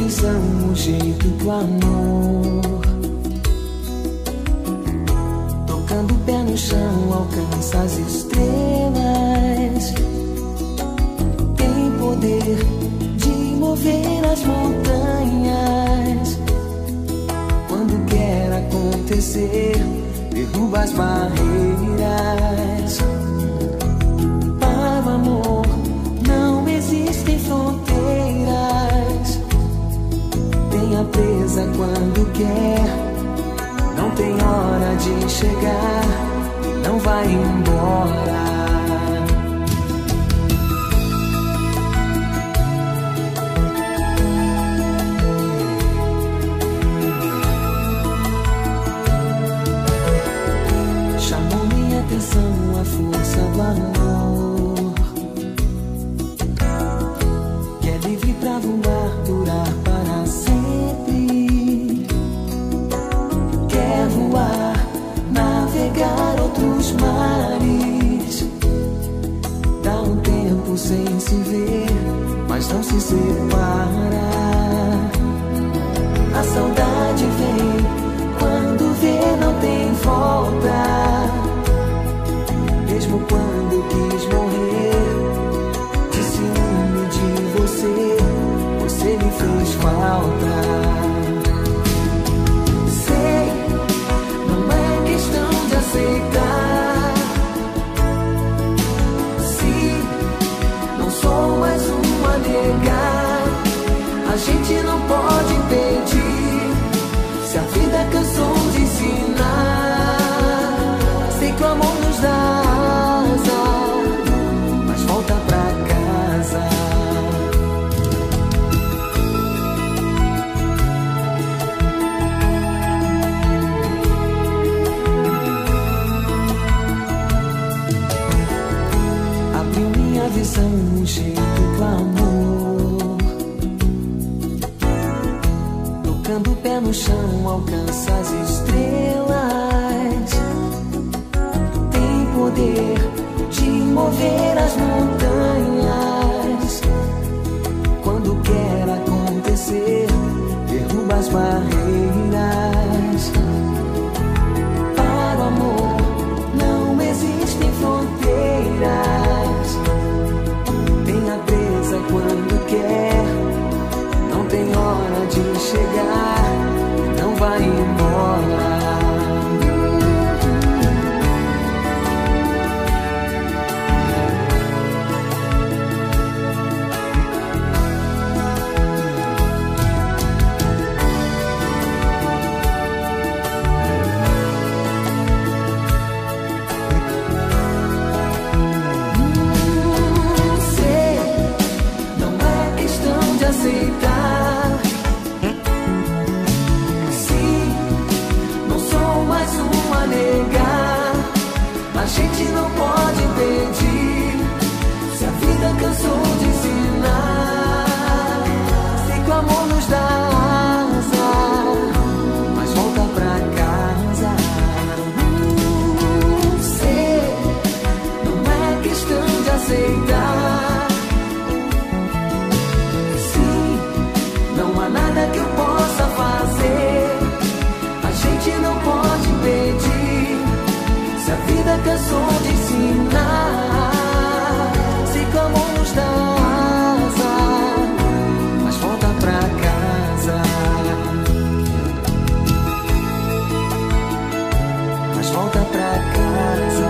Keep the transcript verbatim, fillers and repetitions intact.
visão, o jeito do amor. Tocando o pé no chão, alcança as estrelas. Tem poder de mover as montanhas. Quando quer acontecer, derruba as barreiras. Para o amor não existem fronteiras. Tenha presa quando quer. Não tem hora de chegar. Não vai embora. Chamou minha atenção a força do amor, que é livre pra voar, durar para sempre. Quer voar, navegar outros mares. Dá um tempo sem se ver, mas não se separa. A saudade vem quando vê, não tem volta. Mesmo quando quis morrer, de ciúme de você, você me fez falta. Sei, não é questão de aceitar. Se não sou mais um a negar, a gente não pode impedir. Se a vida cansou de ensinar, sei que o amor nos dá asa, mas volta pra casa. Abriu minha visão, um jeito do amor. Tocando o pé no chão, alcança as estrelas. Tem poder de mover as montanhas. Quando quer acontecer, derruba as barreiras. Para o amor não existem fronteiras. Tenha presa quando quer. Não tem hora de chegar. Não vai embora. Aceitar. Sim, não sou mais um a negar. A gente não pode impedir. Se a vida cansou de ensinar, sei que o amor nos dá asa, mas volta pra casa. Hum, sei, não é questão de aceitar. Não há nada que eu possa fazer. A gente não pode impedir. Se a vida cansou de ensinar, sei que o amor nos dá asa, mas volta pra casa. Mas volta pra casa.